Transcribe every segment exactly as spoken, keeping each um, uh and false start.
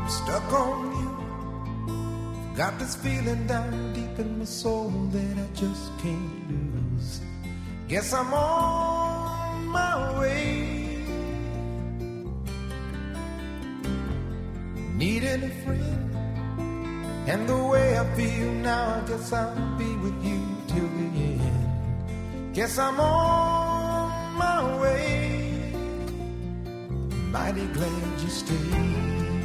Stuck on you. Got this feeling down deep in my soul that I just can't lose. Guess I'm on my way. Needing a friend, and the way I feel now, I guess I'll be with you till the end. Guess I'm on my way. Mighty glad you stayed.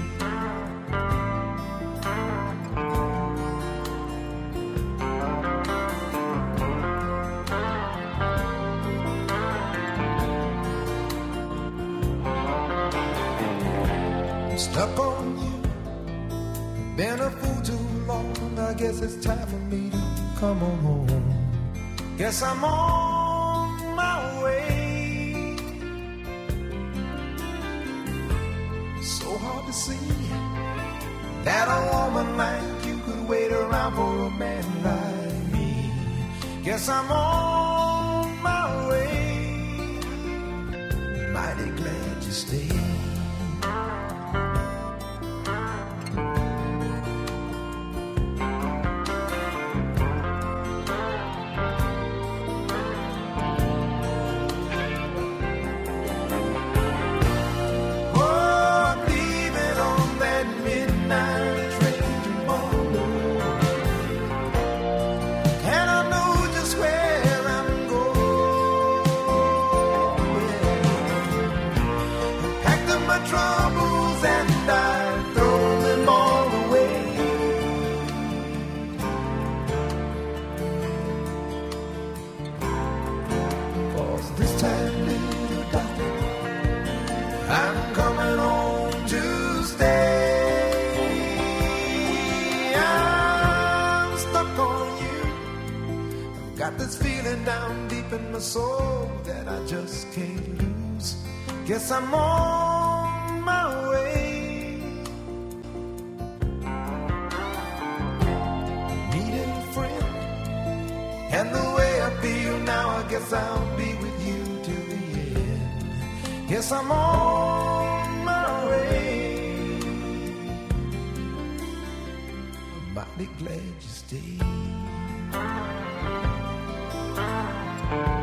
Stuck on you, been a fool too long. I guess it's time for me to come on home. Guess I'm on my way. So hard to see that a woman like you could wait around for a man like me. Guess I'm on my way. Mighty glad you stayed. Soul that I just can't lose. Guess I'm on my way. Needing a friend, and the way I feel now, I guess I'll be with you till the end. Guess I'm on my way. I'm mighty glad you stayed.